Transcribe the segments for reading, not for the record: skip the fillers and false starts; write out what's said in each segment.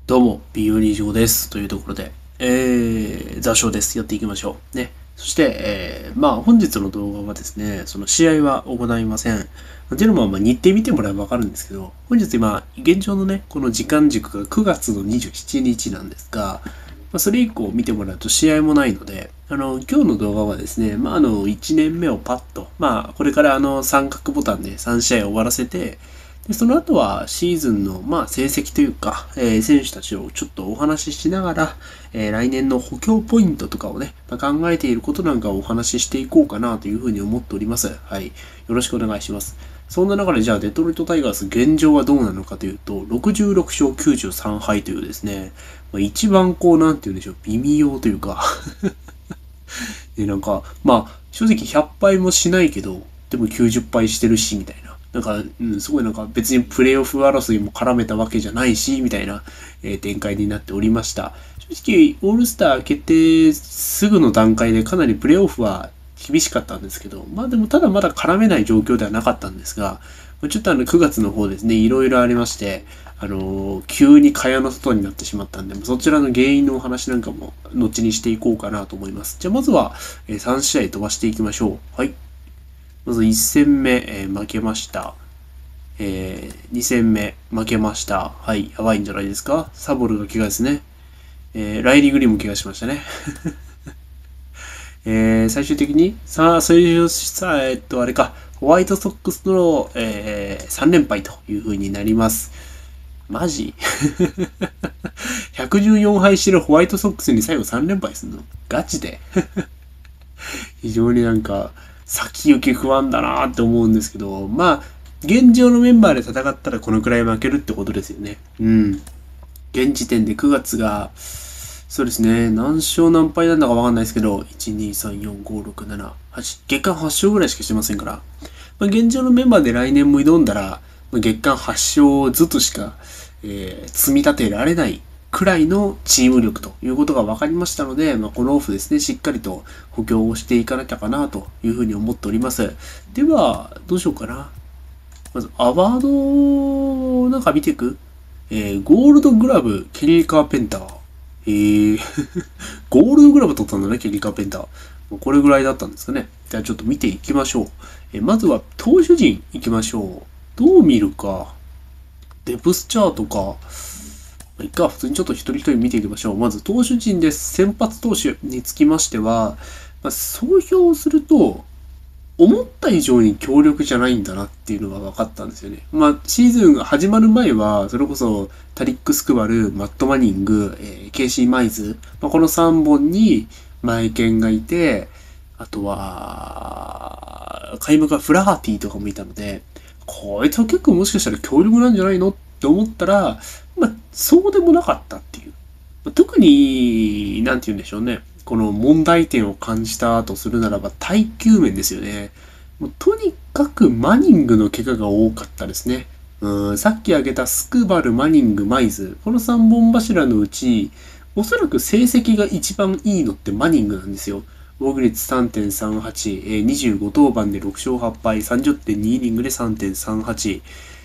どうも、ビオリージョです。というところで、座礁です。やっていきましょう。ね。そして、本日の動画はですね、その試合は行いません。っていうのも、日程見てもらえばわかるんですけど、本日今、現状のね、この時間軸が9月の27日なんですが、それ以降見てもらうと試合もないので、今日の動画はですね、1年目をパッと、これから三角ボタンで3試合終わらせて、で、その後はシーズンの、成績というか、選手たちをちょっとお話ししながら、来年の補強ポイントとかをね、考えていることなんかをお話ししていこうかなというふうに思っております。はい。よろしくお願いします。そんな中でじゃあデトロイトタイガース現状はどうなのかというと、66勝93敗というですね、一番こう、なんて言うんでしょう、微妙というかで、正直100敗もしないけど、でも90敗してるし、みたいな。すごい別にプレイオフ争いも絡めたわけじゃないし、みたいな、展開になっておりました。正直、オールスター決定すぐの段階でかなりプレイオフは厳しかったんですけど、でもただまだ絡めない状況ではなかったんですが、ちょっと9月の方ですね、いろいろありまして、急に蚊帳の外になってしまったんで、そちらの原因のお話なんかも後にしていこうかなと思います。じゃあまずは、3試合飛ばしていきましょう。はい。まず1戦目、負けました。2戦目、負けました。はい、やばいんじゃないですか。サボルが怪我ですね。ライリー・グリーンも怪我しましたね。最終的に、さあ、そういう、さあ、あれか、ホワイトソックスの、3連敗という風になります。マジ114敗してるホワイトソックスに最後3連敗するのガチで非常に先行き不安だなって思うんですけど、現状のメンバーで戦ったらこのくらい負けるってことですよね。うん。現時点で9月が、そうですね、何勝何敗なんだかわかんないですけど、1、2、3、4、5、6、7、8、月間8勝ぐらいしかしてませんから、現状のメンバーで来年も挑んだら、月間8勝ずつしか、積み立てられないくらいのチーム力ということが分かりましたので、このオフですね、しっかりと補強をしていかなきゃかなというふうに思っております。では、どうしようかな。まず、アワード見ていくゴールドグラブ、ケリー・カーペンター。ゴールドグラブ取ったんだね、ケリー・カーペンター。もうこれぐらいだったんですかね。じゃあちょっと見ていきましょう。まずは投手陣いきましょう。どう見るか。デプスチャートか。いっか、普通にちょっと一人一人見ていきましょう。まず投手陣です。先発投手につきましては、総評すると、思った以上に強力じゃないんだなっていうのが分かったんですよね。シーズンが始まる前は、それこそ、タリック・スクバル、マット・マニング、ケイシー・マイズ、この3本に、マイケンがいて、あとは、開幕はフラハーティとかもいたので、こいつは結構もしかしたら強力なんじゃないのって思ったら、そうでもなかったっていう。特に、なんて言うんでしょうね。この問題点を感じたとするならば、耐久面ですよね。もうとにかくマニングの怪我が多かったですね。さっき挙げたスクバル、マニング、マイズ。この3本柱のうち、おそらく成績が一番いいのってマニングなんですよ。防御率3.38、25登板で6勝8敗、30.2イニングで3.38。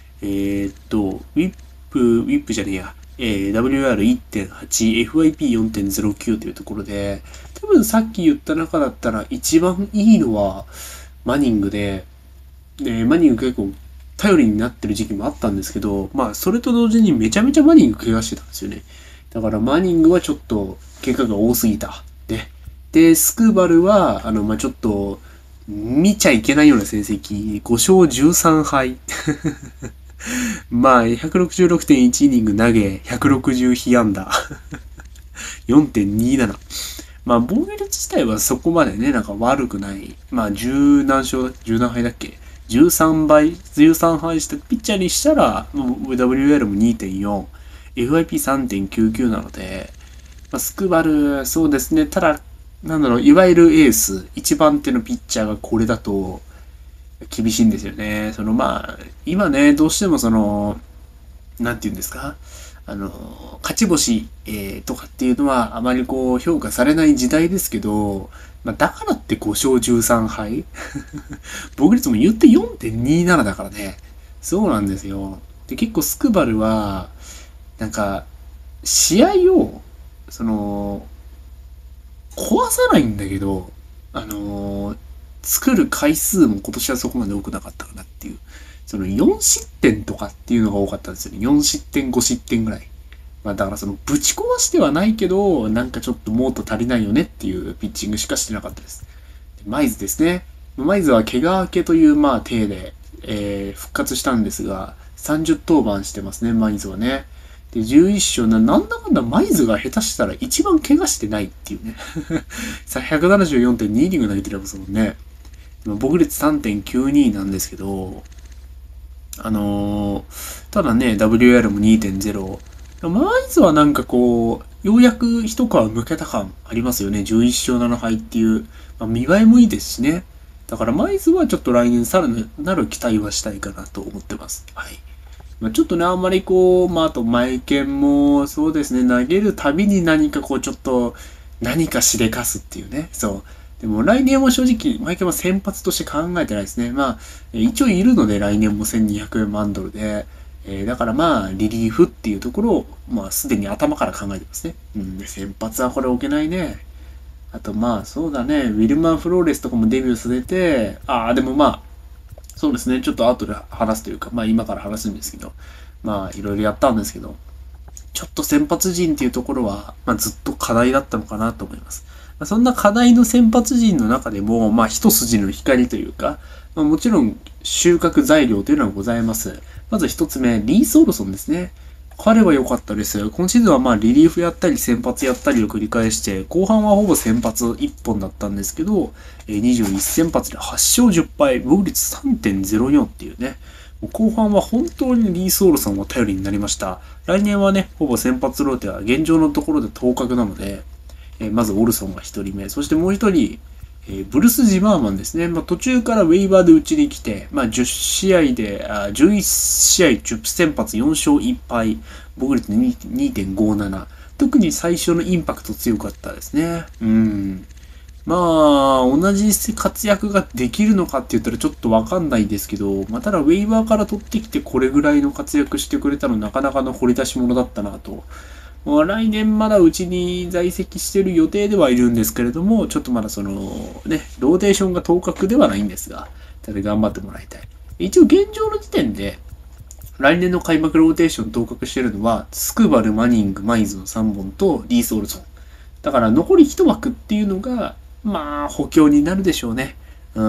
ウィップじゃねえや。WR1.8、FYP4.09 というところで、多分さっき言った中だったら一番いいのはマニングで、マニング結構頼りになってる時期もあったんですけど、それと同時にめちゃめちゃマニング怪我してたんですよね。だからマニングはちょっと怪我が多すぎた。で、スクーバルは、ちょっと、見ちゃいけないような成績、5勝13敗。166.1イニング投げ、160被安打。4.27。防御率自体はそこまでね、悪くない。10何勝、10何敗だっけ ?13 倍、13敗したピッチャーにしたら、WR も2.4、FIP3.99 なので、スクバル、そうですね。ただ、いわゆるエース、一番手のピッチャーがこれだと、厳しいんですよね。今ね、どうしてもなんて言うんですか勝ち星、とかっていうのはあまり評価されない時代ですけど、だからって5勝13敗防御率も言って4.27だからね。そうなんですよ。で、結構スクバルは、 試合を、その、壊さないんだけど、作る回数も今年はそこまで多くなかったかなっていう。その4失点とかっていうのが多かったんですよね。4失点、5失点ぐらい。まあだからそのぶち壊してはないけど、なんかちょっともっと足りないよねっていうピッチングしかしてなかったです。マイズですね。マイズは怪我明けというまあ体で、復活したんですが、30登板してますね、マイズはね。で、11勝なんだかんだマイズが下手したら一番怪我してないっていうね。さ、174.2イニング投げてますもんね。僕率3.92なんですけど、ただね、WR も2.0。マイズはなんかこう、ようやく一皮むけた感ありますよね。11勝7敗っていう。まあ、見栄えもいいですしね。だからマイズはちょっと来年さらなる期待はしたいかなと思ってます。はい。まあ、ちょっとね、あんまりこう、まあ、あと、マイケンも、そうですね、投げるたびに何かこう、ちょっと、何かしでかすっていうね。そう。でも来年も正直、マイケンは先発として考えてないですね。まあ、一応いるので来年も1200万ドルで、だからまあ、リリーフっていうところを、まあ、すでに頭から考えてますね。うん、で、先発はこれ置けないね。あとまあ、そうだね、ウィルマン・フローレスとかもデビューさせて、でもまあ、そうですね、ちょっと後で話すというか、まあ今から話すんですけど、まあいろいろやったんですけど、ちょっと先発陣っていうところは、まあずっと課題だったのかなと思います。まあ、そんな課題の先発陣の中でも、まあ一筋の光というか、まあ、もちろん収穫材料というのはございます。まず一つ目、リース・オルソンですね。彼は良かったです。今シーズンはまあリリーフやったり先発やったりを繰り返して、後半はほぼ先発1本だったんですけど、21先発で8勝10敗、防御率3.04っていうね。後半は本当にリース・オルソンが頼りになりました。来年はね、ほぼ先発ローテは現状のところで当確なので、まずオルソンが1人目、そしてもう1人、ブルス・ジマーマンですね。まあ、途中からウェイバーで打ちに来て、まあ、10試合で、11試合10先発4勝1敗、防御率2.57。特に最初のインパクト強かったですね。うん。まあ、同じ活躍ができるのかって言ったらちょっとわかんないですけど、まあ、ただウェイバーから取ってきてこれぐらいの活躍してくれたのなかなかの掘り出し物だったなと。まあ、来年まだうちに在籍してる予定ではいるんですけれども、ちょっとまだそのね、ローテーションが当確ではないんですが、ただ頑張ってもらいたい。一応現状の時点で、来年の開幕ローテーション当確してるのは、スクバル、マニング、マイズの3本とリース・オルソン。だから残り1枠っていうのが、まあ補強になるでしょうね。うん。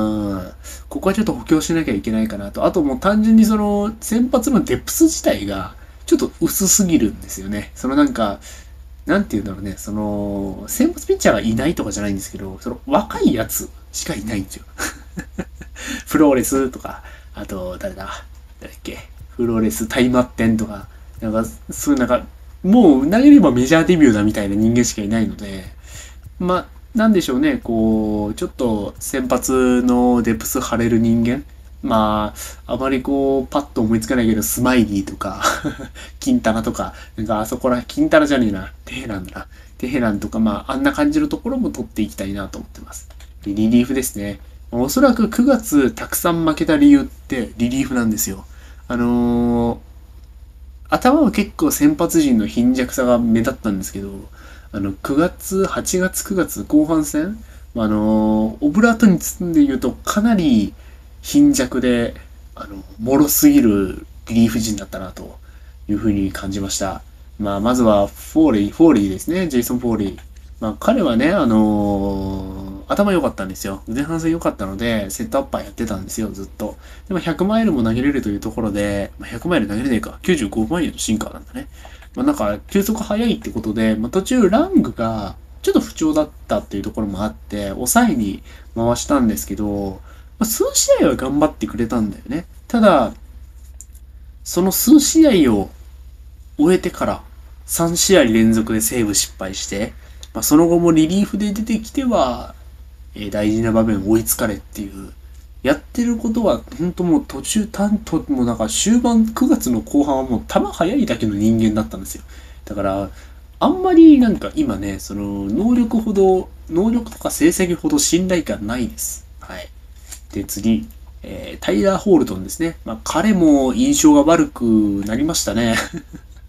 ここはちょっと補強しなきゃいけないかなと。あともう単純にその先発のデプス自体がちょっと薄すぎるんですよね。そのなんか、なんて言うんだろうね。その、先発ピッチャーがいないとかじゃないんですけど、その若いやつしかいないんですよ。フローレスとか、あと、誰だっけ。フローレス、タイマッテンとか、なんか、そういうなんか、もう投げればメジャーデビューだみたいな人間しかいないので、まあ、なんでしょうね、こう、ちょっと先発のデプス張れる人間。まあ、あまりこう、パッと思いつかないけど、スマイリーとか、キンタナとか、なんかあそこら、キンタナじゃねえな、テヘランだな。テヘランとか、まあ、あんな感じのところも取っていきたいなと思ってます。でリリーフですね。おそらく9月たくさん負けた理由ってリリーフなんですよ。あのー頭は結構先発陣の貧弱さが目立ったんですけど、9月、8月、9月後半戦、オブラートに包んで言うとかなり貧弱で、脆すぎるリリーフ陣だったなというふうに感じました。まあ、まずはフォーリーですね、ジェイソン・フォーリー。まあ、彼はね、頭良かったんですよ。前半戦良かったので、セットアッパーやってたんですよ、ずっと。でも100マイルも投げれるというところで、まあ、100マイル投げれねえか。95マイルのシンカーなんだね。まあ、なんか、球速速いってことで、まあ、途中ラングがちょっと不調だったっていうところもあって、抑えに回したんですけど、まあ、数試合は頑張ってくれたんだよね。ただ、その数試合を終えてから3試合連続でセーブ失敗して、まあ、その後もリリーフで出てきては、大事な場面追いつかれっていう、やってることは、本当もう途中、もうなんか終盤9月の後半はもう球速いだけの人間だったんですよ。だから、あんまりなんか今ね、その能力とか成績ほど信頼感ないです。はい。で、次、タイラー・ホールトンですね。まあ、彼も印象が悪くなりましたね。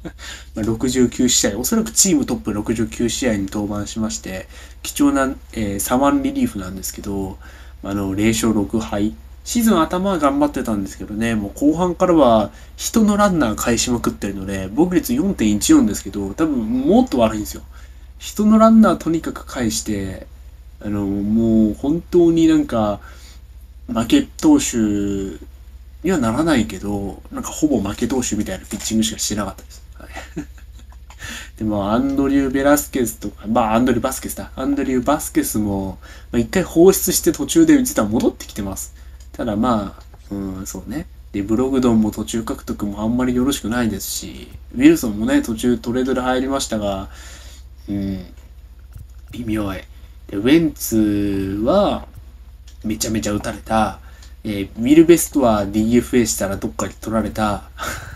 69試合、おそらくチームトップ69試合に登板しまして、貴重な、左腕リリーフなんですけど、0勝6敗。シーズン頭は頑張ってたんですけどね、もう後半からは人のランナー返しまくってるので、防御率4.14ですけど、多分もっと悪いんですよ。人のランナーとにかく返して、もう本当になんか、負け投手にはならないけど、なんかほぼ負け投手みたいなピッチングしかしてなかったです。はい。でも、アンドリュー・ベラスケスとか、アンドリュー・バスケスだ。アンドリュー・バスケスも、一回放出して途中で実は戻ってきてます。ただそうね。で、ブログドンも途中獲得もあんまりよろしくないですし、ウィルソンもね、途中トレードで入りましたが、うん、微妙い。で、ウェンツは、めちゃめちゃ打たれた。ウィルベストは DFA したらどっかに取られた。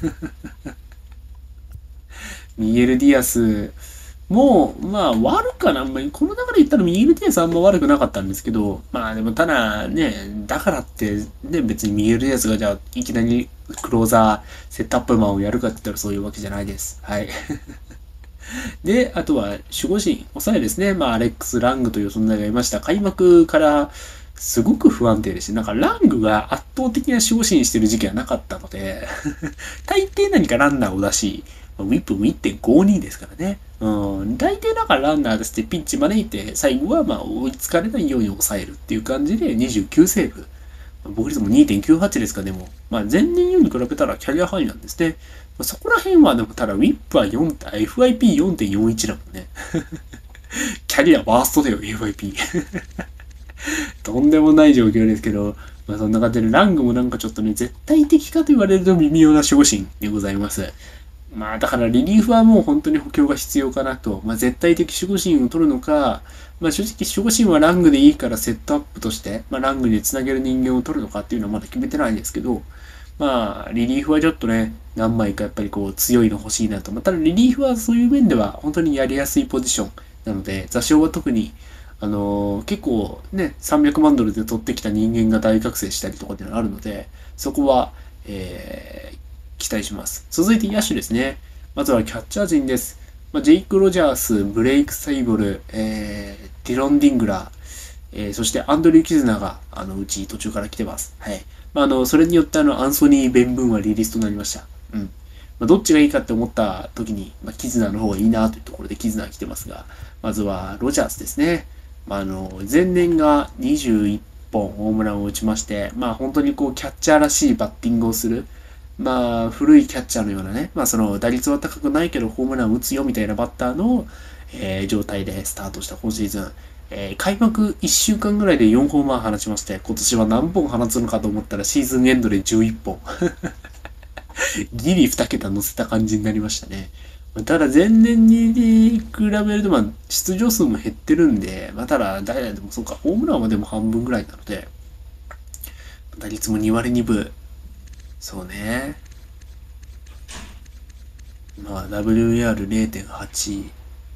ミゲル・ディアスも、悪かな。この中で言ったらミゲル・ディアスあんま悪くなかったんですけど、でもただね、だからってね、別にミゲル・ディアスがじゃあいきなりクローザー、セットアップマンをやるかって言ったらそういうわけじゃないです。はい。で、あとは守護神、抑えですね。アレックス・ラングという存在がいました。開幕からすごく不安定でして、なんかラングが圧倒的な守護神してる時期はなかったので、大抵何かランナーを出し、ウィップも1.52ですからね。大抵だからランナー出してピンチ招いて、最後は追いつかれないように抑えるっていう感じで29セーブ。防御率も2.98ですか、でも。前年より比べたらキャリアハイなんですね。そこら辺はでもただウィップはFIP4.41 だもんね。キャリアワーストだよ、FIP。とんでもない状況ですけど、そんな感じでラングもなんかちょっとね、絶対的かと言われると微妙な守護神でございます。だからリリーフはもう本当に補強が必要かなと。絶対的守護神を取るのか、正直守護神はラングでいいからセットアップとして、ラングに繋げる人間を取るのかっていうのはまだ決めてないんですけど、リリーフはちょっとね、何枚かやっぱり強いの欲しいなと。ただリリーフはそういう面では本当にやりやすいポジションなので、座礁は特に、結構ね、300万ドルで取ってきた人間が大覚醒したりとかっていうのがあるので、そこは、期待します。続いて野手ですね。まずはキャッチャー陣です。ジェイク・ロジャース、ブレイク・サイボル、ディロン・ディングラー、そしてアンドリュー・キズナが、うち途中から来てます。はい。それによってアンソニー・ベンブーンはリリースとなりました。うん。どっちがいいかって思った時に、キズナの方がいいなというところでキズナが来てますが、まずはロジャースですね。前年が21本ホームランを打ちまして、本当にキャッチャーらしいバッティングをする。古いキャッチャーのようなね、打率は高くないけどホームラン打つよみたいなバッターの、状態でスタートした今シーズン。開幕1週間ぐらいで4ホーマー放ちまして、今年は何本放つのかと思ったらシーズンエンドで11本。ギリ2桁乗せた感じになりましたね。ただ前年に比べると、出場数も減ってるんで、ただ、誰でもそうか、ホームランはでも半分ぐらいなので、打率も2割2分。そうね。WAR0.8。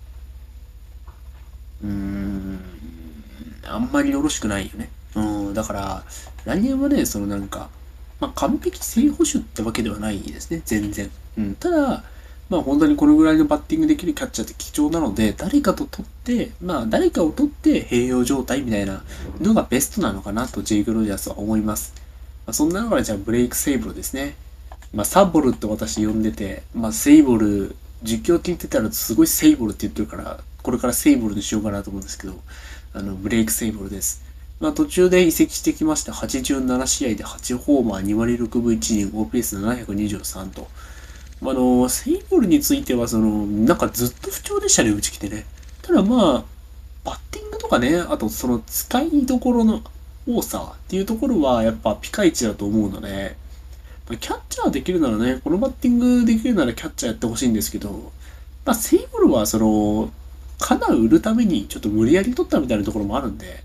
あんまりよろしくないよね。だから、来年はね、完璧正捕手ってわけではないですね、全然。ただ、本当にこのぐらいのバッティングできるキャッチャーって貴重なので、誰かと取って、誰かを取って併用状態みたいなのがベストなのかなとジェイク・ロジャースは思います。そんな中でじゃあブレイク・セイボルですね。サボルって私呼んでて、セイボル、実況聞いてたらすごいセイボルって言ってるから、これからセイボルにしようかなと思うんですけど、ブレイク・セイボルです。途中で移籍してきまして、87試合で8ホーマー、2割6分1厘、OPS723 と。セイボルについては、ずっと不調でしたね、うち来てね。ただバッティングとかね、あと使いどころの多さっていうところは、やっぱピカイチだと思うので、キャッチャーできるならね、このバッティングできるならキャッチャーやってほしいんですけど、セイボルはカナ売るためにちょっと無理やり取ったみたいなところもあるんで、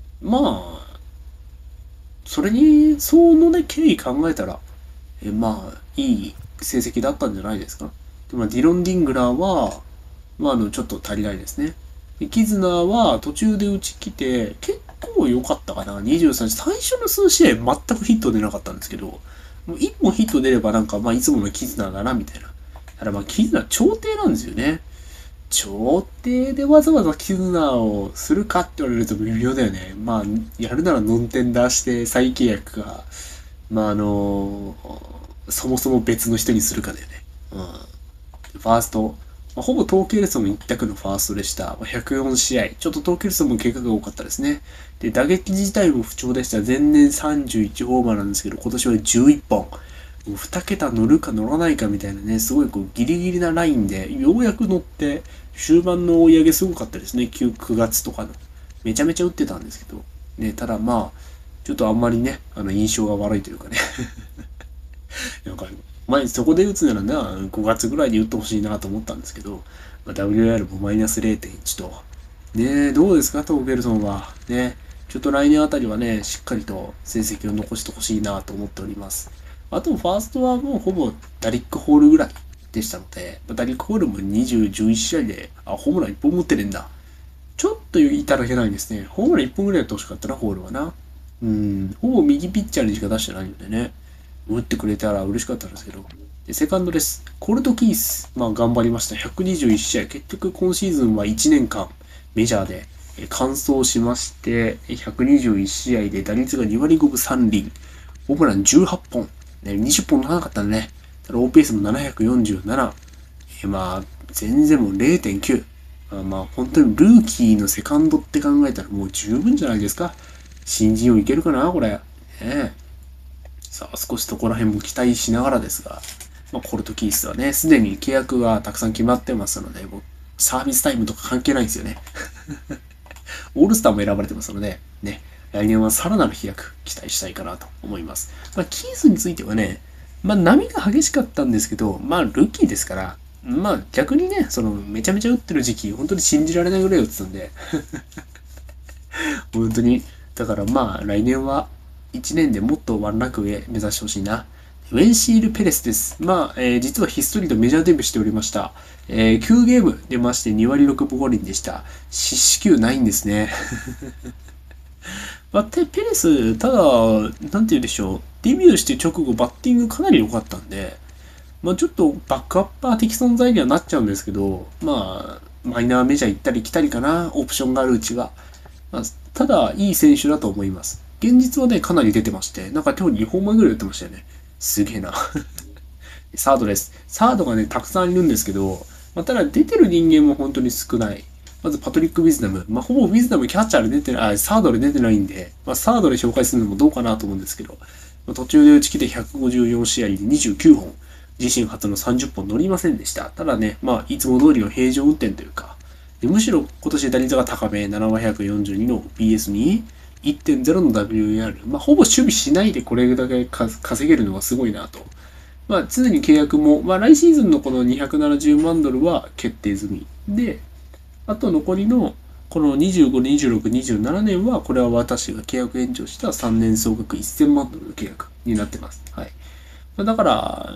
それに、そのね、経緯考えたら、いい成績だったんじゃないですか。で、ディロン・ディングラーは、ちょっと足りないですね。でキズナーは途中で打ち来て、結構良かったかな。23、最初の数試合全くヒット出なかったんですけど、もう1本ヒット出ればいつものキズナーだな、みたいな。 ただキズナ調停なんですよね。調停でわざわざキズナをするかって言われると微妙だよね。やるならノンテンダーして再契約か、そもそも別の人にするかだよね。ファースト、ほぼトーケルソン一択のファーストでした。104試合。ちょっとトーケルソンも怪我が多かったですね。で、打撃自体も不調でした。前年31ホーマーなんですけど、今年は11本。2桁乗るか乗らないかみたいなね、すごいギリギリなラインで、ようやく乗って、終盤の追い上げすごかったですね。9月とかの。めちゃめちゃ打ってたんですけど。ね、ただちょっとあんまりね、印象が悪いというかね。なんか、そこで打つならな、5月ぐらいに打ってほしいなと思ったんですけど、WR もマイナス0.1と。ねどうですか、トーベルソンは。ね、ちょっと来年あたりはね、しっかりと成績を残してほしいなと思っております。あと、ファーストはもうほぼダリック・ホールぐらいでしたので、ダリック・ホールも20、11試合で、ホームラン1本持ってるんだ。ちょっといただけないんですね。ホームラン1本ぐらいやってほしかったな、ホールはな。ほぼ右ピッチャーにしか出してないのでね。打ってくれたら嬉しかったんですけど。で、セカンドです。コルト・キース。頑張りました。121試合。結局今シーズンは1年間メジャーで完走しまして、121試合で打率が2割5分3厘。ホームラン18本。20本なかったんでね。ただ OPS も747。全然もう0.9。本当にルーキーのセカンドって考えたらもう十分じゃないですか。新人をいけるかなこれ。さあ、少しそこら辺も期待しながらですが、コルトキースはね、すでに契約がたくさん決まってますので、もうサービスタイムとか関係ないんですよね。オールスターも選ばれてますので、ね、来年はさらなる飛躍期待したいかなと思います。キースについてはね、波が激しかったんですけど、ルーキーですから、逆にね、めちゃめちゃ打ってる時期、本当に信じられないぐらい打ってたんで、本当に、だから来年は1年でもっとワンランク上目指してほしいな。ウェンシール・ペレスです。実はひっそりとメジャーデビューしておりました。9ゲーム出まして2割6分5厘でした。四死球ないんですね。ペレス、ただ、なんて言うでしょう。デビューして直後バッティングかなり良かったんで、ちょっとバックアッパー的存在にはなっちゃうんですけど、マイナーメジャー行ったり来たりかな、オプションがあるうちは。ただ、いい選手だと思います。現実はね、かなり出てまして、なんか今日2本前ぐらい打ってましたよね。すげえな。サードです。サードがね、たくさんいるんですけど、ただ出てる人間も本当に少ない。まずパトリック・ウィズダム。ほぼウィズダムキャッチャーで出てない、サードで出てないんで、サードで紹介するのもどうかなと思うんですけど、途中で打ち切って154試合で29本。自身初の30本乗りませんでした。ただね、いつも通りの平常運転というか、むしろ今年打率が高め、7割142の BS に 1.0 の WAR。ほぼ守備しないでこれだけ稼げるのがすごいなと。常に契約も、来シーズンのこの270万ドルは決定済み。で、あと残りのこの25、26、27年は、これは私が契約延長した3年総額1000万ドルの契約になってます。はい。だから、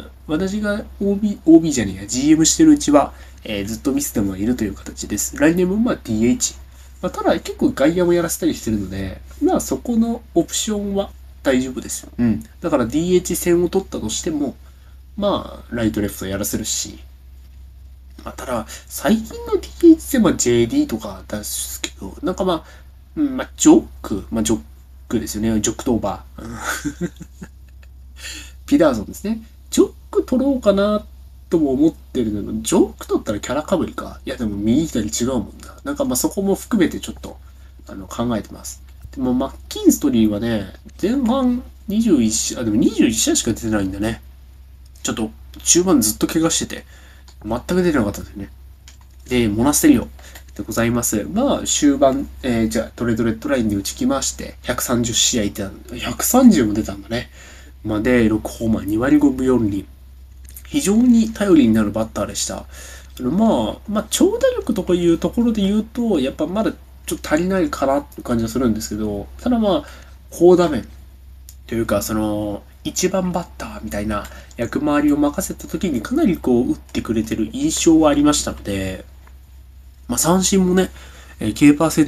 私が OB じゃねえや、GM してるうちは、ずっと見せてもいるという形です。来年もDH。ただ結構外野もやらせたりしてるので、そこのオプションは大丈夫です。だから DH 戦を取ったとしても、ライトレフトやらせるし、ただ、最近の DH 戦は JD とか出すけど、ジョックですよね。ジョックとオーバー。ピダーソンですね。ジョック取ろうかなとも思ってるのに、ジョック取ったらキャラかぶりか。いや、でも右左違うもんな。そこも含めてちょっと、考えてます。でも、マッキンストリーはね、前半21試合、でも21試合しか出てないんだね。ちょっと、中盤ずっと怪我してて、全く出てなかったんですよね。で、モナステリオでございます。終盤、じゃあ、トレードレッドラインで打ちきまして、130試合出た130も出たんだね。で、6ホーマー、2割5分4厘。非常に頼りになるバッターでした。長打力とかいうところで言うと、やっぱまだちょっと足りないかなって感じがするんですけど、ただ高打面というか、一番バッターみたいな役回りを任せた時にかなり打ってくれてる印象はありましたので、三振もね、K% は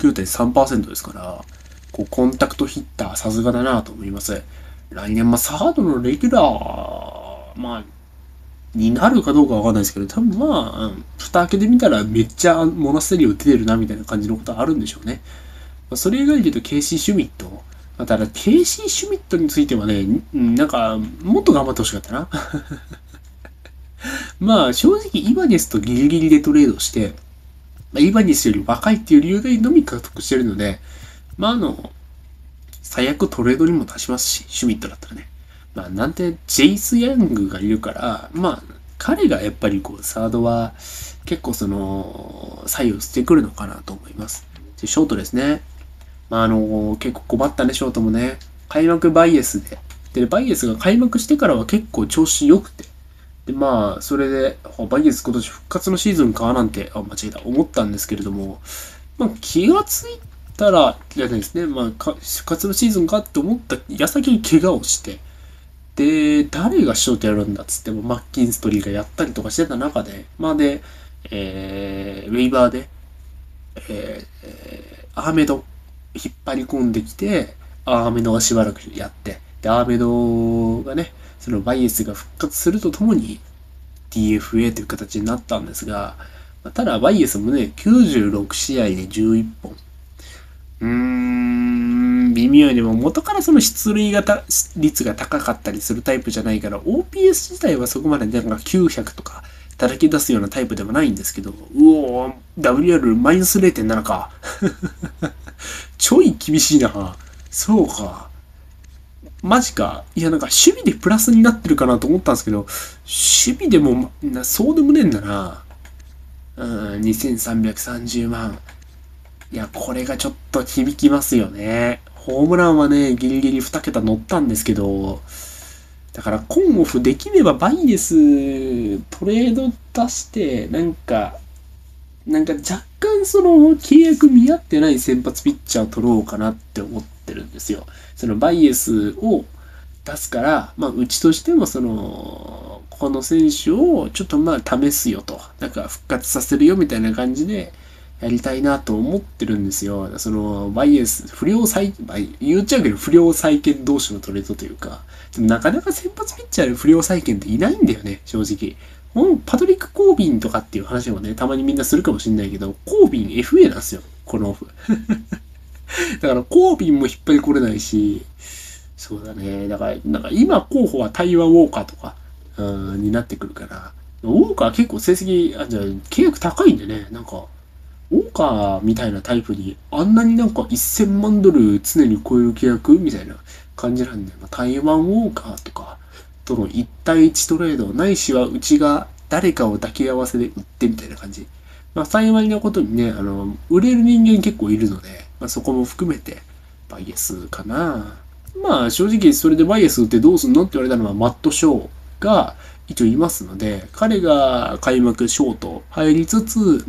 19.3% ですから、コンタクトヒッターさすがだなと思います。来年、サードのレギュラー、 になるかどうかわかんないですけど、多分まあ、蓋開けてみたらめっちゃモナステリオ出てるなみたいな感じのことはあるんでしょうね。それ以外で言うとケイシー・シュミット。ただ、ケイシー・シュミットについてはね、なんか、もっと頑張ってほしかったな。まあ、正直、イバニスとギリギリでトレードして、イバニスより若いっていう理由でのみ獲得してるので、まあ、最悪トレードにも出しますし、シュミットだったらね。まあ、なんて、ジェイス・ヤングがいるから、まあ、彼がやっぱりこう、サードは、結構左右してくるのかなと思います。で、ショートですね。まあ、結構困ったね、ショートもね。開幕バイエスで。で、バイエスが開幕してからは結構調子良くて。で、まあ、それで、バイエス今年復活のシーズンかなんて、間違えた、思ったんですけれども、まあ、気がついたら、じゃないですね、まあ、復活のシーズンかって思った矢先に怪我をして、で、誰がショートやるんだっつっても、マッキンストリーがやったりとかしてた中で、まあで、ウェイバーで、アーメド引っ張り込んできて、アーメドがしばらくやって、で、アーメドがね、そのバイエスが復活するとともに DFA という形になったんですが、ただバイエスもね、96試合で11本。微妙にも元からその出塁率が高かったりするタイプじゃないから、OPS 自体はそこまでなんか900とか叩き出すようなタイプではないんですけど、WR マイナス 0.7 か。ちょい厳しいな。そうか。マジか。いや、なんか守備でプラスになってるかなと思ったんですけど、守備でも、そうでもねえんだな。2330万。いや、これがちょっと響きますよね。ホームランはね、ギリギリ2桁乗ったんですけど、だからコンオフできればバイエストレード出して、なんか若干その契約見合ってない先発ピッチャーを取ろうかなって思ってるんですよ。そのバイエスを出すから、まあうちとしてもこの選手をちょっとまあ試すよと。なんか復活させるよみたいな感じでやりたいなと思ってるんですよ。バイエス、言っちゃうけど不良再建同士のトレードというか、でもなかなか先発ピッチャーで不良再建っていないんだよね、正直。パトリック・コービンとかっていう話もね、たまにみんなするかもしんないけど、コービン FA なんですよ、このオフ。だからコービンも引っ張り来れないし、そうだね。だから、なんか今候補はタイワン・ウォーカーとか、になってくるから、ウォーカー結構成績、じゃあ契約高いんでね、なんか、ウォーカーみたいなタイプにあんなになんか1000万ドル常に超える契約みたいな感じなんで、台湾ウォーカーとかとの1対1トレード、ないしはうちが誰かを抱き合わせで売ってみたいな感じ。幸いなことにね、売れる人間結構いるので、そこも含めてバイエスかな。正直それでバイエス売ってどうすんのって言われたのはマット・ショーが一応いますので、彼が開幕ショート入りつつ、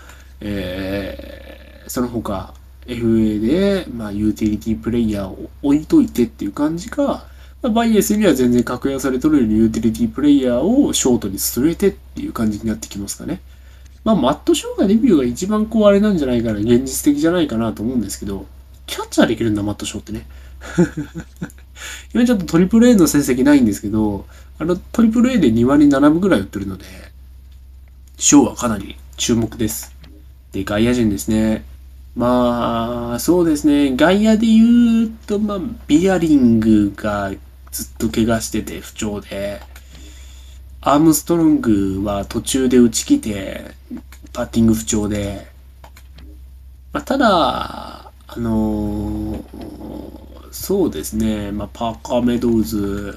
その他 FA で、ユーティリティプレイヤーを置いといてっていう感じか、バイエスには全然格安で取れるユーティリティプレイヤーをショートに据えてっていう感じになってきますかね。マット・ショーがデビューが一番あれなんじゃないかな、現実的じゃないかなと思うんですけど、キャッチャーできるんだ、マット・ショーってね。今ちょっとトリプル A の成績ないんですけど、トリプル A で2割7分ぐらい打ってるので、ショーはかなり注目です。で、外野陣ですね。そうですね。外野で言うと、ビアリングがずっと怪我してて不調で、アームストロングは途中で打ち切って、バッティング不調で、ただ、そうですね。パーカーメドウズ、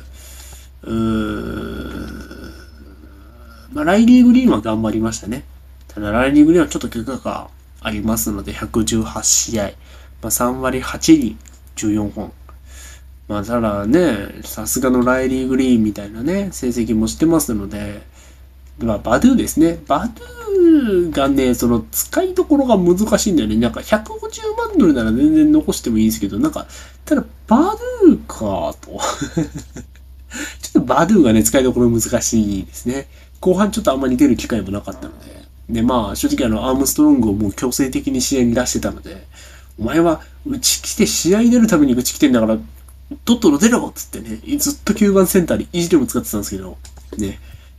ライリー・グリーンは頑張りましたね。ただ、ライリー・グリーンはちょっと怪我がありますので、118試合。3割8厘、14本。ただね、さすがのライリー・グリーンみたいなね、成績もしてますので、バドゥですね。バドゥがね、使いどころが難しいんだよね。なんか150万ドルなら全然残してもいいんですけど、ただバドゥかと。ちょっとバドゥがね、使いどころ難しいですね。後半ちょっとあんまり出る機会もなかったので。で、正直アームストロングをもう強制的に試合に出してたので、お前は打ち来て試合に出るために打ち来てんだから、とっとと出ろっつってね、ずっと9番センターで意地でも使ってたんですけど、ね、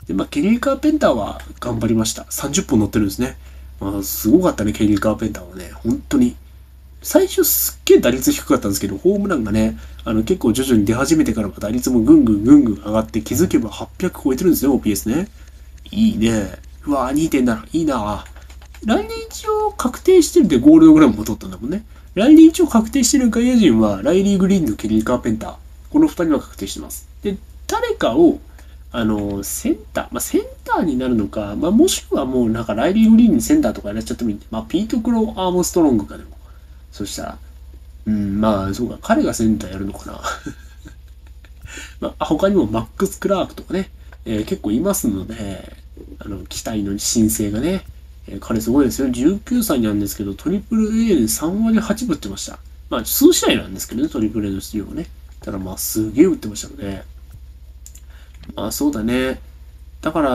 で、まあ、ケリー・カーペンターは頑張りました。30本乗ってるんですね。まあ、すごかったね、ケリー・カーペンターはね。本当に。最初すっげえ打率低かったんですけど、ホームランがね、結構徐々に出始めてから打率もぐんぐんぐんぐん上がって気づけば800超えてるんですね、OPS ね。いいね。うわぁ、2.7。いいなぁ。来年一応確定してるんでゴールドグラムも取ったんだもんね。来年一応確定してる外野陣は、ライリー・グリーンのケリー・カーペンター。この二人は確定してます。で、誰かを、センター、まあ、センターになるのか、まあ、もしくはもうなんかライリー・グリーンにセンターとかやらっちゃってもいいんで、まあ、ピート・クロー・アームストロングかでも。そしたら、まあ、そうか、彼がセンターやるのかな。まあ、他にもマックス・クラークとかね、結構いますので、期待の申請がね、彼すごいですよ。19歳なんですけど、トリプル A で3割8分打ってました。まあ、数試合なんですけどね、トリプル A の出場をね。ただまあ、すげえ打ってましたので、まあ、そうだね。だから、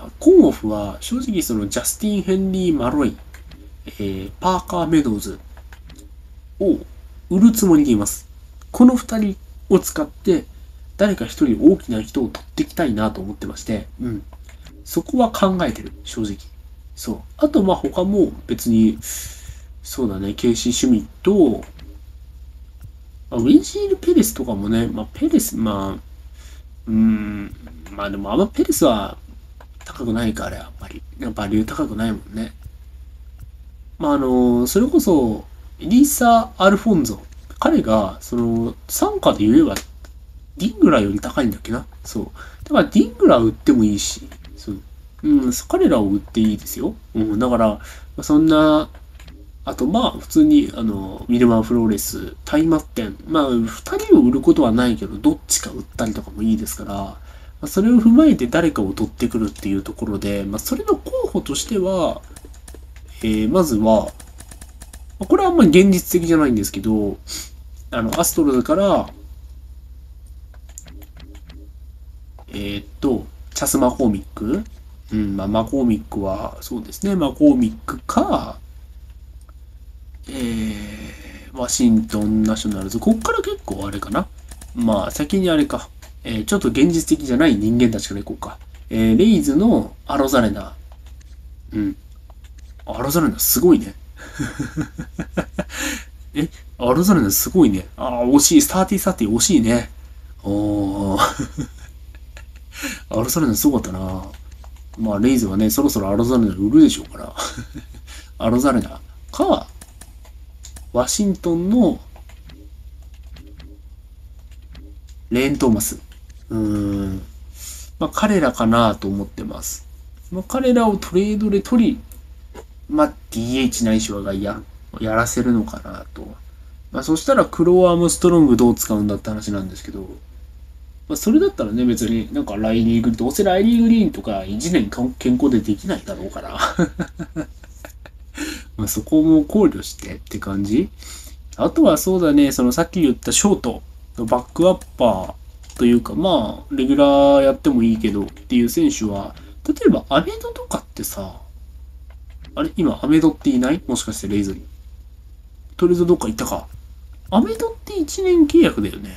コンオフは、正直そのジャスティン・ヘンリー・マロイ、パーカー・メドウズを売るつもりでいます。この二人を使って、誰か一人大きな人を取っていきたいなと思ってまして、そこは考えてる、正直。そう。あと、まあ他も別に、そうだね、ケイシー・シュミット、ウィンジール・ペレスとかもね、まあペレス、まあでもあんまペレスは高くないか、あれ、あんまり。バリュー高くないもんね。まあそれこそ、リーサ・アルフォンゾ。彼が、参加で言えば、ディングラより高いんだっけな。そう。だからディングラ売ってもいいし、そう。彼らを売っていいですよ。だから、そんな、あと、まあ、普通に、ウィルマン・フローレス、タイマッテン、まあ、二人を売ることはないけど、どっちか売ったりとかもいいですから、それを踏まえて誰かを取ってくるっていうところで、それの候補としては、まずは、これはあんまり現実的じゃないんですけど、アストロズから、チャス・マコーミック、マコーミックは、そうですね、マコーミックか、ワシントンナショナルズ。こっから結構あれかな。まあ、先にあれか。ちょっと現実的じゃない人間たちからいこうか。レイズのアロザレナ。アロザレナすごいね。アロザレナすごいね。惜しい。スターティーサーティー惜しいね。アロザレナすごかったな。まあ、レイズはね、そろそろアロザレナ売るでしょうから。アロザレナか、ワシントンのレーン・トーマス。まあ、彼らかなと思ってます。まあ、彼らをトレードで取り、まあ、DH ないしはがやらせるのかなと。まあ、そしたらクロー・アームストロングどう使うんだって話なんですけど、まあ、それだったらね、別になんかどうせライリー・グリーンとか1年健康でできないだろうから。まあそこも考慮してって感じ。あとはそうだね、そのさっき言ったショート、バックアッパーというか、まあ、レギュラーやってもいいけどっていう選手は、例えばアメドとかってさ、あれ今アメドっていないもしかしてレイズに。とりあえずどっか行ったか。アメドって1年契約だよね。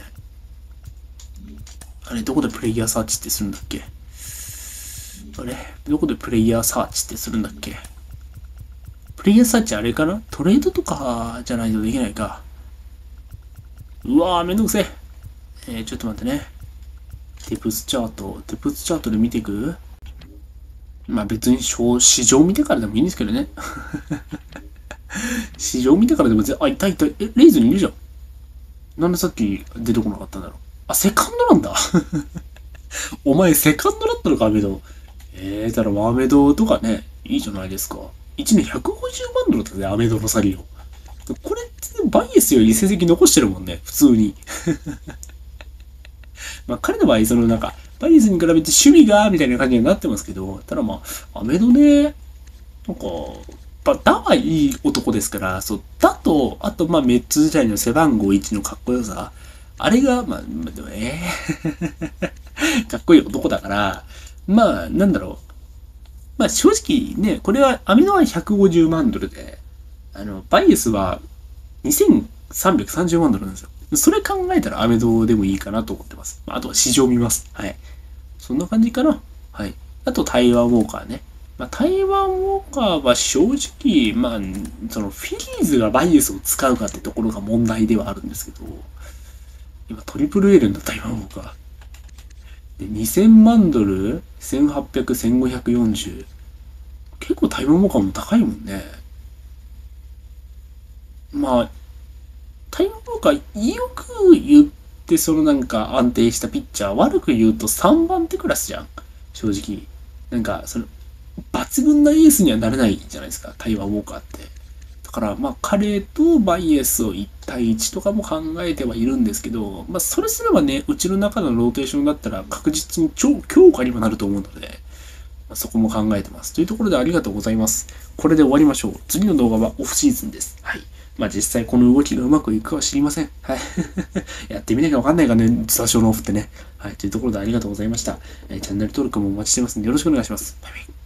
あれ、どこでプレイヤーサーチってするんだっけ。あれ、どこでプレイヤーサーチってするんだっけ。プレイヤーサーチあれかなトレードとかじゃないとできないか。うわぁ、めんどくせえ。ちょっと待ってね。テプスチャートで見ていく。まあ別に市場見てからでもいいんですけどね。市場見てからでもいたいた。レイズにいるじゃん。なんでさっき出てこなかったんだろう。セカンドなんだ。お前セカンドだったのか、アメド。ただアメドとかね、いいじゃないですか。1年150万ドルだったね、アメドのサリオ。これってバイエスより成績残してるもんね、普通に。まあ彼の場合、バイエスに比べて守備が、みたいな感じになってますけど、ただまあ、アメドね、なんか、ダはいい男ですから、そう、ダと、あとまあメッツ時代の背番号1のかっこよさ、あれが、まあ、でもかっこいい男だから、まあ、なんだろう。まあ正直ね、これは、アメドは150万ドルで、バイエスは2330万ドルなんですよ。それ考えたらアメドでもいいかなと思ってます。あとは市場見ます。はい。そんな感じかな。はい。 あと台湾ウォーカーね。まあ、台湾ウォーカーは正直、まあ、そのフィリーズがバイアスを使うかってところが問題ではあるんですけど、今トリプル L の台湾ウォーカー。で、2000万ドル、1800、1540。結構台湾ウォーカーも高いもんね。まあ、台湾ウォーカー、よく言ってそのなんか安定したピッチャー、悪く言うと3番手クラスじゃん。正直。なんか、その、抜群なエースにはなれないじゃないですか、台湾ウォーカーって。だから、まあ、彼とバイエスを1対1とかも考えてはいるんですけど、まあ、それすればね、うちの中のローテーションだったら確実に超強化にもなると思うので、まあ、そこも考えてます。というところでありがとうございます。これで終わりましょう。次の動画はオフシーズンです。はい。まあ実際この動きがうまくいくかは知りません。はい。やってみなきゃわかんないからね、座礁のオフってね。はい。というところでありがとうございました。チャンネル登録もお待ちしてますのでよろしくお願いします。バイバイ。